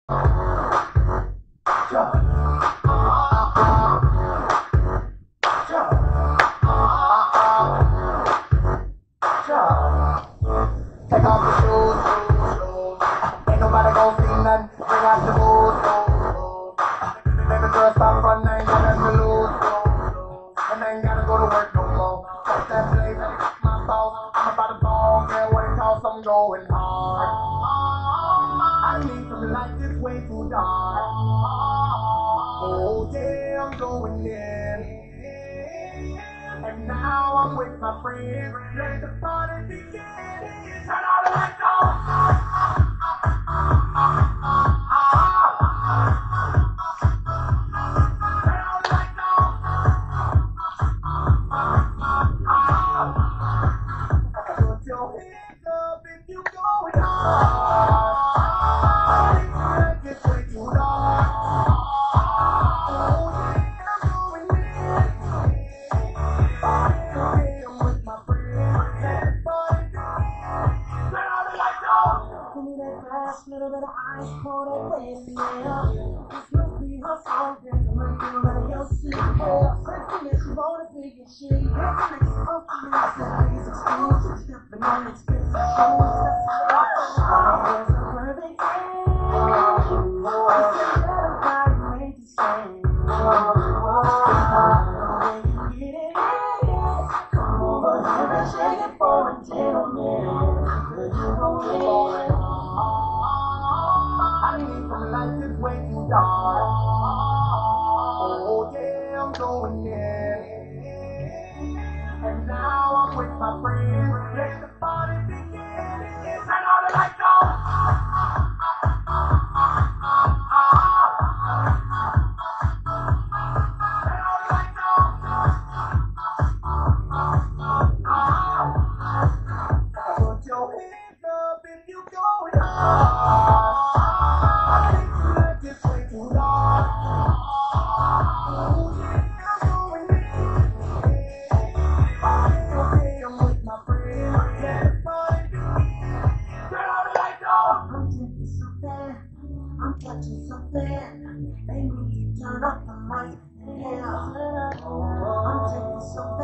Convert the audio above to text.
Take off your shoes, ain't nobody gon' see nothing. Bring out the booze, baby girl, stop running, ain't got nothing to lose. And I ain't gotta go to work no more. Fuck that place, my fault. I'm about to ball, yeah, what it costs, I'm going hard. I need some light, this way too dark. Oh yeah, I'm going in. And now I'm with my friends. Let the party begin. Turn all the lights on. Turn all the lights on. Put your hands up if you going hard. This way too dark. Oh yeah, I'm going in. I'm with my friends. Let the party begin. Turn all the lights on. Give me that glass, little bit of ice, pour that red in there. This must be her song, then the money everybody else is well. First thing she wanna think and she gets next up to me, Sally's exclusive, stepping on expensive shoes. There's a perfect day. I said that everybody made the same. When you get it, come over here and shake it for a gentleman. Could you roll it? I need some light, this way too dark. Oh yeah, I'm going in. And now I'm with my friends. Let the party begin. Turn all the lights on. Turn all the lights on. Put your hands up if you going hard. This way too dark. Oh yeah, I'm going in. Okay, I'm with my friends. Let the party begin. Turn all the lights on. I'm drinking something, I'm touching something. Maybe you turn off the light, yeah. I'm drinking something.